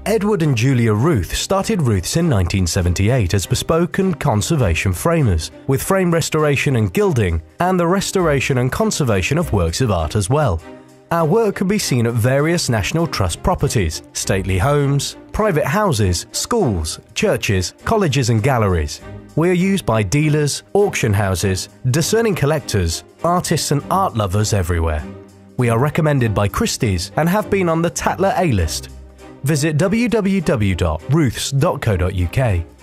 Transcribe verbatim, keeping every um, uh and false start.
Edward and Julia Rooths started Rooths in nineteen seventy-eight as bespoke and conservation framers, with frame restoration and gilding, and the restoration and conservation of works of art as well. Our work can be seen at various National Trust properties, stately homes, private houses, schools, churches, colleges and galleries. We are used by dealers, auction houses, discerning collectors, artists and art lovers everywhere. We are recommended by Christie's and have been on the Tatler A-list. Visit w w w dot rooths dot co dot u k.